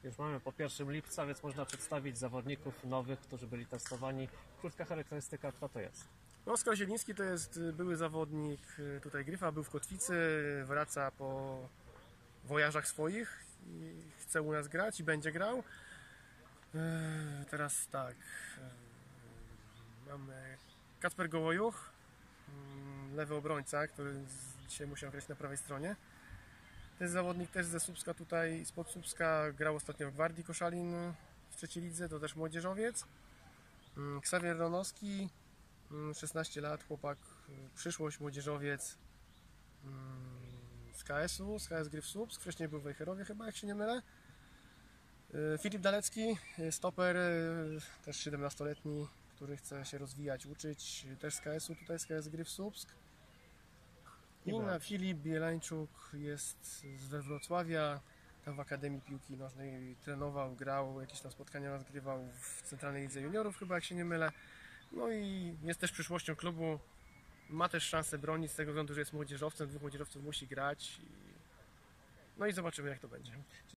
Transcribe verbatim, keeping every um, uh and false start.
Już mamy po pierwszym lipca, więc można przedstawić zawodników nowych, którzy byli testowani. Krótka charakterystyka, kto to jest? No, Oskar Zieliński to jest były zawodnik tutaj Gryfa, był w Kotwicy, wraca po wojażach swoich i chce u nas grać i będzie grał. Teraz tak, mamy Kacper Gołojuch, lewy obrońca, który dzisiaj musiał grać na prawej stronie. To jest zawodnik też ze Słupska, tutaj spod Słupska, grał ostatnio w Gwardii Koszalin w trzeciej lidze, to też młodzieżowiec. Ksawier Ronowski, szesnaście lat, chłopak, przyszłość, młodzieżowiec z K S-u, z K S Gryf Słupsk, wcześniej był w Wejherowie chyba, jak się nie mylę. Filip Dalecki, stoper, też siedemnastoletni, który chce się rozwijać, uczyć, też z K S-u, tutaj z K S Gryf Słupsk. I na Filip Bielańczuk jest z Wrocławia, tam w Akademii Piłki Nożnej trenował, grał, jakieś tam spotkania rozgrywał w Centralnej Lidze Juniorów chyba, jak się nie mylę. No i jest też przyszłością klubu, ma też szansę bronić z tego względu, że jest młodzieżowcem, dwóch młodzieżowców musi grać. I... No i zobaczymy, jak to będzie.